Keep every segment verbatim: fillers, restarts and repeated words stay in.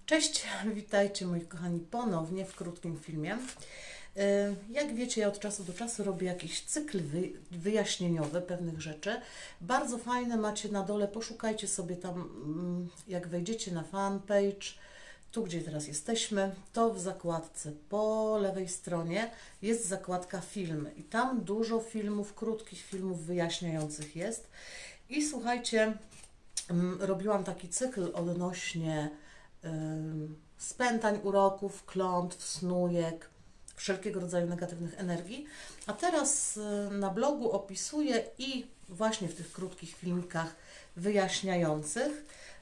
Cześć, witajcie moi kochani ponownie w krótkim filmie. Jak wiecie, ja od czasu do czasu robię jakiś cykl wyjaśnieniowy pewnych rzeczy. Bardzo fajne macie na dole, poszukajcie sobie tam, jak wejdziecie na fanpage, tu gdzie teraz jesteśmy, to w zakładce po lewej stronie jest zakładka filmy i tam dużo filmów, krótkich filmów wyjaśniających jest. I słuchajcie, robiłam taki cykl odnośnie spętań, uroków, klątw, snujek, wszelkiego rodzaju negatywnych energii. A teraz na blogu opisuję i właśnie w tych krótkich filmikach wyjaśniających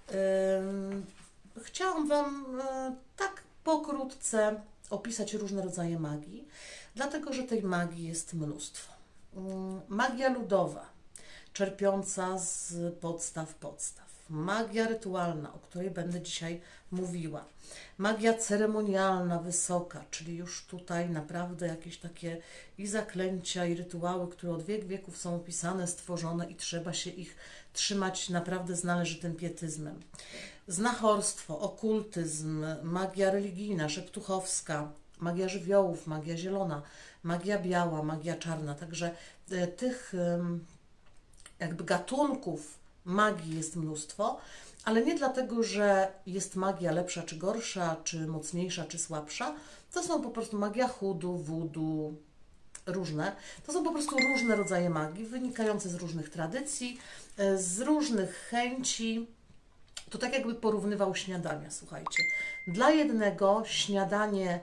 chciałam Wam tak pokrótce opisać różne rodzaje magii, dlatego że tej magii jest mnóstwo. Magia ludowa, czerpiąca z podstaw podstaw. Magia rytualna, o której będę dzisiaj mówiła. Magia ceremonialna, wysoka, czyli już tutaj naprawdę jakieś takie i zaklęcia, i rytuały, które od wiek wieków są opisane, stworzone i trzeba się ich trzymać naprawdę z należytym pietyzmem. Znachorstwo, okultyzm, magia religijna, szeptuchowska, magia żywiołów, magia zielona, magia biała, magia czarna. Także tych jakby gatunków magii jest mnóstwo, ale nie dlatego, że jest magia lepsza czy gorsza, czy mocniejsza, czy słabsza. To są po prostu magia chudu, wudu, różne. To są po prostu różne rodzaje magii, wynikające z różnych tradycji, z różnych chęci. To tak jakby porównywał śniadania, słuchajcie. Dla jednego śniadanie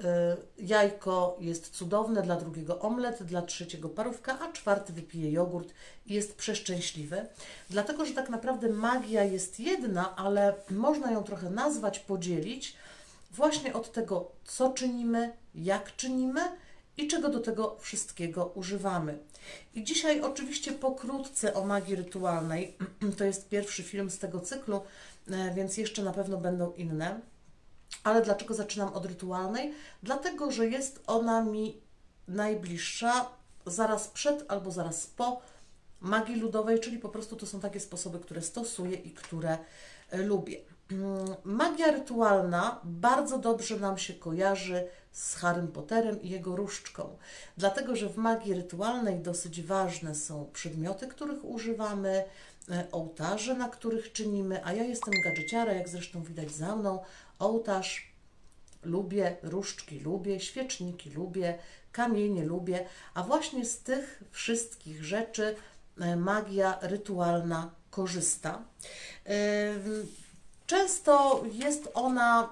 jajko jest cudowne, dla drugiego omlet, dla trzeciego parówka, a czwarty wypije jogurt i jest przeszczęśliwy. Dlatego, że tak naprawdę magia jest jedna, ale można ją trochę nazwać, podzielić właśnie od tego, co czynimy, jak czynimy i czego do tego wszystkiego używamy. I dzisiaj oczywiście pokrótce o magii rytualnej. To jest pierwszy film z tego cyklu, więc jeszcze na pewno będą inne. Ale dlaczego zaczynam od rytualnej? Dlatego, że jest ona mi najbliższa zaraz przed albo zaraz po magii ludowej, czyli po prostu to są takie sposoby, które stosuję i które lubię. Magia rytualna bardzo dobrze nam się kojarzy z Harrym Potterem i jego różdżką, dlatego, że w magii rytualnej dosyć ważne są przedmioty, których używamy, ołtarze, na których czynimy, a ja jestem gadżeciara, jak zresztą widać za mną. Ołtarz lubię, różdżki lubię, świeczniki lubię, kamienie lubię, a właśnie z tych wszystkich rzeczy magia rytualna korzysta. Często jest ona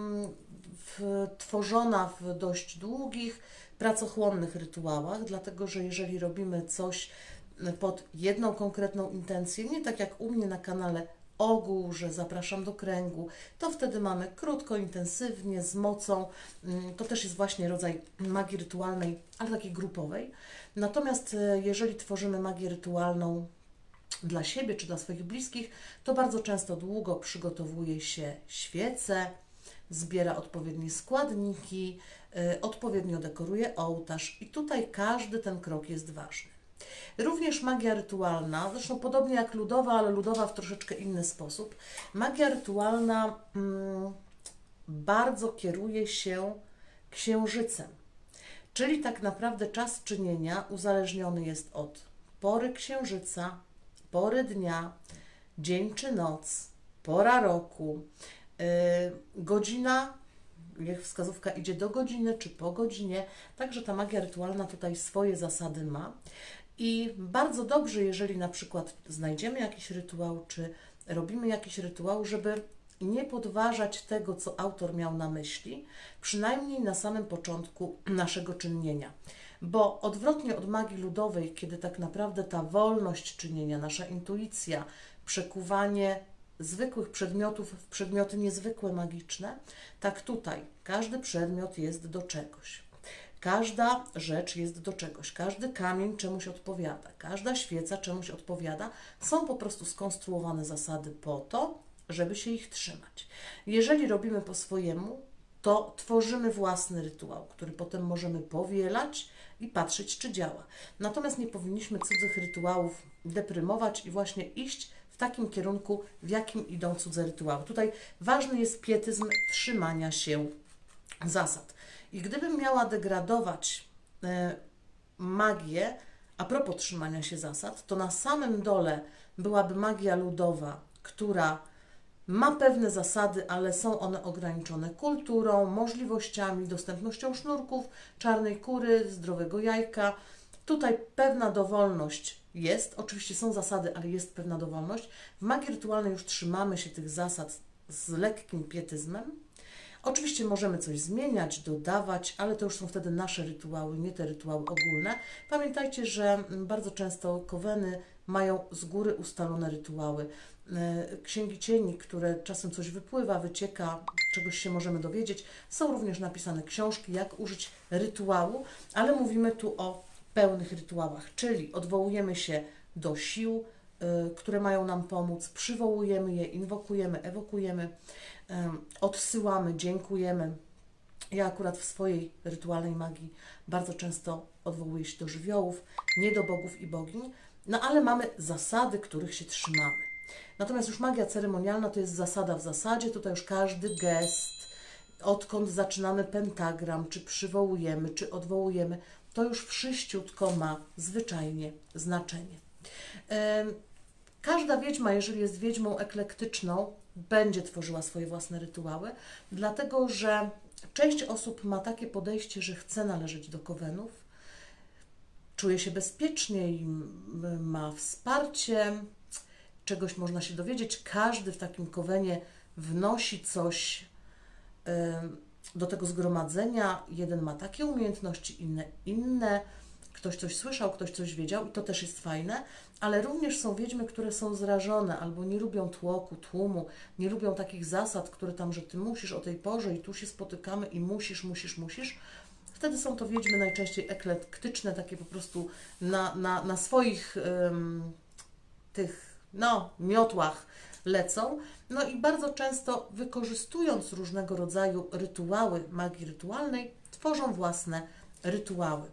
tworzona w dość długich, pracochłonnych rytuałach, dlatego że jeżeli robimy coś pod jedną konkretną intencję, nie tak jak u mnie na kanale ogół, że zapraszam do kręgu, to wtedy mamy krótko, intensywnie, z mocą. To też jest właśnie rodzaj magii rytualnej, ale takiej grupowej. Natomiast jeżeli tworzymy magię rytualną dla siebie czy dla swoich bliskich, to bardzo często długo przygotowuje się świece, zbiera odpowiednie składniki, odpowiednio dekoruje ołtarz i tutaj każdy ten krok jest ważny. Również magia rytualna, zresztą podobnie jak ludowa, ale ludowa w troszeczkę inny sposób. Magia rytualna mm, bardzo kieruje się księżycem, czyli tak naprawdę czas czynienia uzależniony jest od pory księżyca, pory dnia, dzień czy noc, pora roku, yy, godzina, jak wskazówka idzie do godziny czy po godzinie, także ta magia rytualna tutaj swoje zasady ma. I bardzo dobrze, jeżeli na przykład znajdziemy jakiś rytuał, czy robimy jakiś rytuał, żeby nie podważać tego, co autor miał na myśli, przynajmniej na samym początku naszego czynienia. Bo odwrotnie od magii ludowej, kiedy tak naprawdę ta wolność czynienia, nasza intuicja, przekuwanie zwykłych przedmiotów w przedmioty niezwykłe, magiczne, tak tutaj każdy przedmiot jest do czegoś. Każda rzecz jest do czegoś, każdy kamień czemuś odpowiada, każda świeca czemuś odpowiada. Są po prostu skonstruowane zasady po to, żeby się ich trzymać. Jeżeli robimy po swojemu, to tworzymy własny rytuał, który potem możemy powielać i patrzeć, czy działa. Natomiast nie powinniśmy cudzych rytuałów deprymować i właśnie iść w takim kierunku, w jakim idą cudze rytuały. Tutaj ważny jest pietyzm trzymania się zasad. I gdybym miała degradować y, magię, a propos trzymania się zasad, to na samym dole byłaby magia ludowa, która ma pewne zasady, ale są one ograniczone kulturą, możliwościami, dostępnością sznurków, czarnej kury, zdrowego jajka. Tutaj pewna dowolność jest, oczywiście są zasady, ale jest pewna dowolność. W magii rytualnej już trzymamy się tych zasad z lekkim pietyzmem. Oczywiście możemy coś zmieniać, dodawać, ale to już są wtedy nasze rytuały, nie te rytuały ogólne. Pamiętajcie, że bardzo często koweny mają z góry ustalone rytuały. Księgi cieni, które czasem coś wypływa, wycieka, czegoś się możemy dowiedzieć. Są również napisane książki, jak użyć rytuału, ale mówimy tu o pełnych rytuałach, czyli odwołujemy się do sił, które mają nam pomóc, przywołujemy je, inwokujemy, ewokujemy, odsyłamy, dziękujemy. Ja akurat w swojej rytualnej magii bardzo często odwołuję się do żywiołów, nie do bogów i bogiń, no ale mamy zasady, których się trzymamy. Natomiast już magia ceremonialna to jest zasada w zasadzie, tutaj już każdy gest, odkąd zaczynamy pentagram, czy przywołujemy, czy odwołujemy, to już wszyściutko ma zwyczajnie znaczenie. Każda wiedźma, jeżeli jest wiedźmą eklektyczną, będzie tworzyła swoje własne rytuały, dlatego że część osób ma takie podejście, że chce należeć do kowenów, czuje się bezpiecznie i ma wsparcie, czegoś można się dowiedzieć. Każdy w takim kowenie wnosi coś do tego zgromadzenia. Jeden ma takie umiejętności, inne inne. Ktoś coś słyszał, ktoś coś wiedział i to też jest fajne, ale również są wiedźmy, które są zrażone albo nie lubią tłoku, tłumu, nie lubią takich zasad, które tam, że ty musisz o tej porze i tu się spotykamy i musisz, musisz, musisz. Wtedy są to wiedźmy najczęściej eklektyczne, takie po prostu na, na, na swoich ym, tych no, miotłach lecą. No i bardzo często wykorzystując różnego rodzaju rytuały magii rytualnej, tworzą własne rytuały.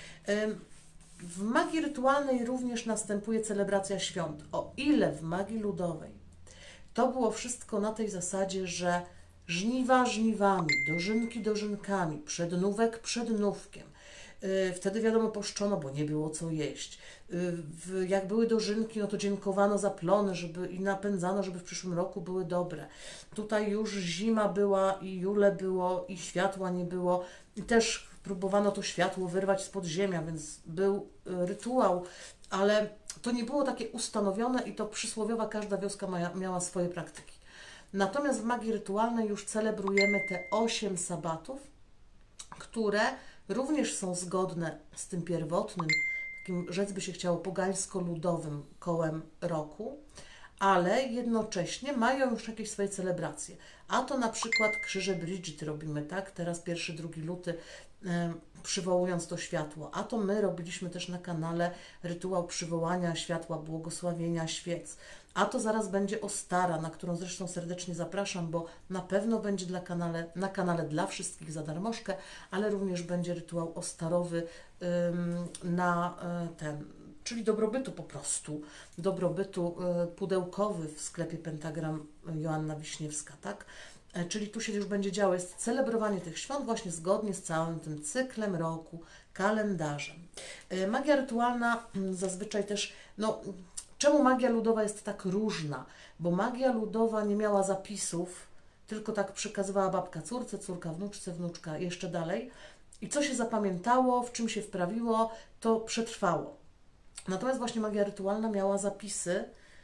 W magii rytualnej również następuje celebracja świąt. O ile w magii ludowej to było wszystko na tej zasadzie, że żniwa żniwami, dożynki dożynkami, przednówek przednówkiem. Wtedy wiadomo poszczono, bo nie było co jeść. Jak były dożynki, no to dziękowano za plony, żeby i napędzano, żeby w przyszłym roku były dobre. Tutaj już zima była i jule było i światła nie było i też próbowano to światło wyrwać z podziemia, więc był rytuał, ale to nie było takie ustanowione i to przysłowiowa każda wioska ma, miała swoje praktyki. Natomiast w magii rytualnej już celebrujemy te osiem sabatów, które również są zgodne z tym pierwotnym, takim, rzec by się chciało, pogańsko-ludowym kołem roku, ale jednocześnie mają już jakieś swoje celebracje. A to na przykład krzyże Bridget robimy, tak? Teraz pierwszy, drugi luty, e, przywołując to światło. A to my robiliśmy też na kanale rytuał przywołania światła, błogosławienia świec. A to zaraz będzie Ostara, na którą zresztą serdecznie zapraszam, bo na pewno będzie dla kanale, na kanale dla wszystkich za darmożkę, ale również będzie rytuał ostarowy ym, na y, ten, czyli dobrobytu po prostu, dobrobytu y, pudełkowy w sklepie Pentagram Joanna Wiśniewska, tak? E, czyli tu się już będzie działo, jest celebrowanie tych świąt właśnie zgodnie z całym tym cyklem roku, kalendarzem. Y, magia rytualna y, zazwyczaj też, no, czemu magia ludowa jest tak różna? Bo magia ludowa nie miała zapisów, tylko tak przekazywała babka córce, córka wnuczce, wnuczka jeszcze dalej. I co się zapamiętało, w czym się wprawiło, to przetrwało. Natomiast właśnie magia rytualna miała zapisy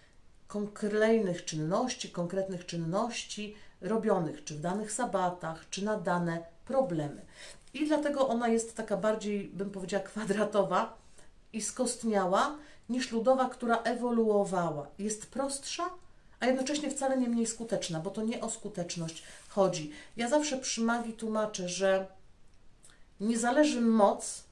konkretnych czynności, konkretnych czynności robionych, czy w danych sabatach, czy na dane problemy. I dlatego ona jest taka bardziej, bym powiedziała, kwadratowa i skostniała, niż ludowa, która ewoluowała. Jest prostsza, a jednocześnie wcale nie mniej skuteczna, bo to nie o skuteczność chodzi. Ja zawsze przy magii tłumaczę, że nie zależy moc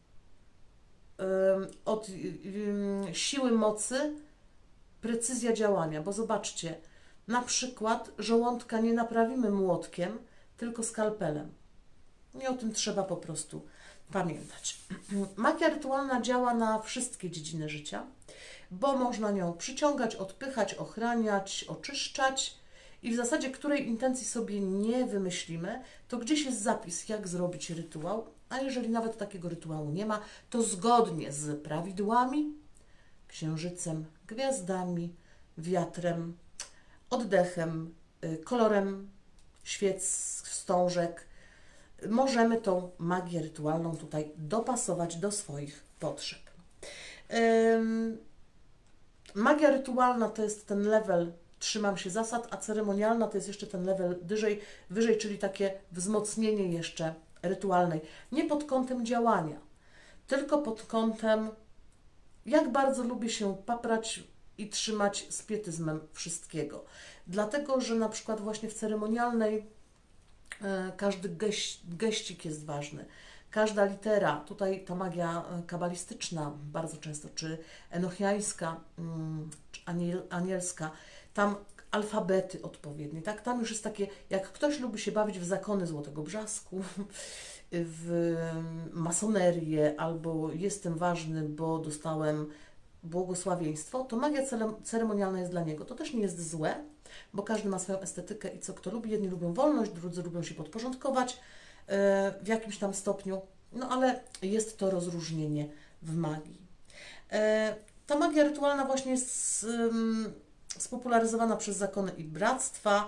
yy, od yy, siły mocy, precyzja działania, bo zobaczcie, na przykład żołądka nie naprawimy młotkiem, tylko skalpelem. I o tym trzeba po prostu pamiętać. Magia rytualna działa na wszystkie dziedziny życia, bo można nią przyciągać, odpychać, ochraniać, oczyszczać i w zasadzie której intencji sobie nie wymyślimy, to gdzieś jest zapis, jak zrobić rytuał, a jeżeli nawet takiego rytuału nie ma, to zgodnie z prawidłami, księżycem, gwiazdami, wiatrem, oddechem, kolorem świec, wstążek, możemy tą magię rytualną tutaj dopasować do swoich potrzeb. Ym, magia rytualna to jest ten level trzymam się zasad, a ceremonialna to jest jeszcze ten level wyżej, wyżej, czyli takie wzmocnienie jeszcze rytualnej. Nie pod kątem działania, tylko pod kątem jak bardzo lubię się paprać i trzymać z pietyzmem wszystkiego. Dlatego, że na przykład właśnie w ceremonialnej e, każdy geś, geścik jest ważny. Każda litera, tutaj ta magia kabalistyczna bardzo często, czy enochiańska, czy aniel, anielska, tam alfabety odpowiednie, tak? Tam już jest takie, jak ktoś lubi się bawić w zakony Złotego Brzasku, w masonerię, albo jestem ważny, bo dostałem błogosławieństwo, to magia ceremonialna jest dla niego. To też nie jest złe, bo każdy ma swoją estetykę i co kto lubi. Jedni lubią wolność, drudzy lubią się podporządkować w jakimś tam stopniu, no ale jest to rozróżnienie w magii. Ta magia rytualna właśnie jest spopularyzowana przez zakony i bractwa.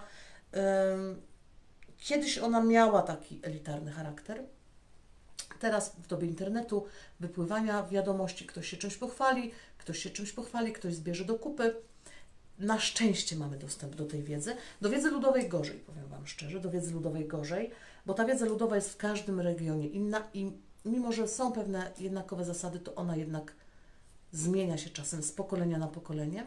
Kiedyś ona miała taki elitarny charakter. Teraz w dobie internetu, wypływania wiadomości, ktoś się czymś pochwali, ktoś się czymś pochwali, ktoś zbierze do kupy. Na szczęście mamy dostęp do tej wiedzy. Do wiedzy ludowej gorzej, powiem Wam szczerze, do wiedzy ludowej gorzej, bo ta wiedza ludowa jest w każdym regionie inna i mimo, że są pewne jednakowe zasady, to ona jednak zmienia się czasem z pokolenia na pokolenie.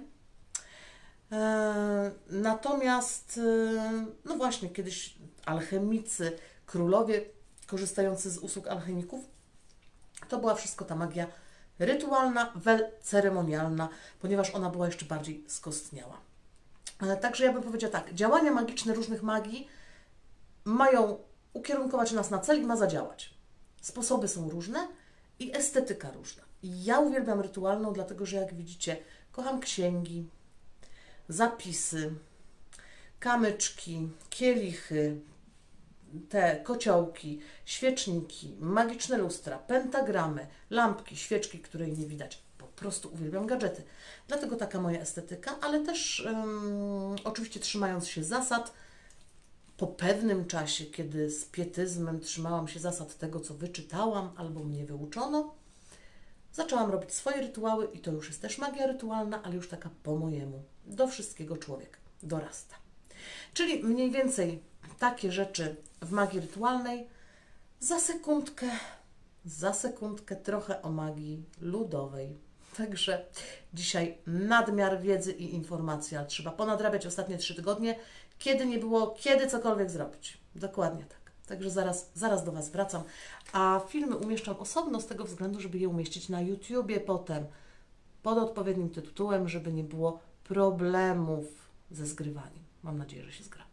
E, natomiast, e, no właśnie, kiedyś alchemicy, królowie korzystający z usług alchemików, to była wszystko ta magia rytualna, wel ceremonialna, ponieważ ona była jeszcze bardziej skostniała. E, także ja bym powiedziała tak, działania magiczne różnych magii mają ukierunkować nas na cel i ma zadziałać. Sposoby są różne i estetyka różna. I ja uwielbiam rytualną, dlatego że jak widzicie, kocham księgi, zapisy, kamyczki, kielichy, te kociołki, świeczniki, magiczne lustra, pentagramy, lampki, świeczki, której nie widać. Po prostu uwielbiam gadżety. Dlatego taka moja estetyka, ale też um, oczywiście trzymając się zasad, po pewnym czasie, kiedy z pietyzmem trzymałam się zasad tego, co wyczytałam albo mnie wyuczono, zaczęłam robić swoje rytuały i to już jest też magia rytualna, ale już taka po mojemu. Do wszystkiego człowiek dorasta. Czyli mniej więcej takie rzeczy w magii rytualnej. Za sekundkę, za sekundkę trochę o magii ludowej. Także dzisiaj nadmiar wiedzy i informacji, ale trzeba ponadrabiać ostatnie trzy tygodnie, kiedy nie było, kiedy cokolwiek zrobić. Dokładnie tak. Także zaraz, zaraz do Was wracam. A filmy umieszczam osobno z tego względu, żeby je umieścić na YouTubie potem pod odpowiednim tytułem, żeby nie było problemów ze zgrywaniem. Mam nadzieję, że się zgra.